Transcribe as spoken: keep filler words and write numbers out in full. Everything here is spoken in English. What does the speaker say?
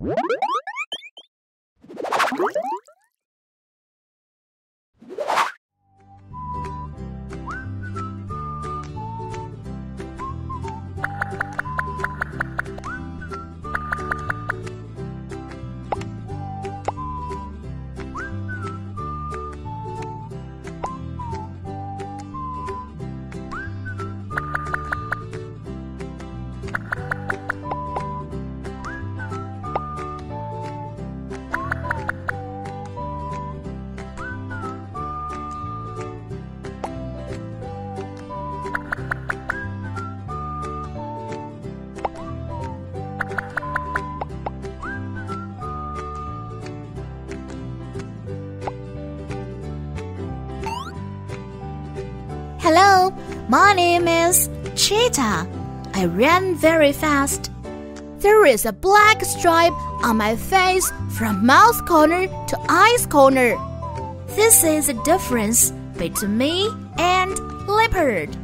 Hello, my name is Cheetah. I ran very fast. There is a black stripe on my face from mouth corner to eyes corner. This is the difference between me and leopard.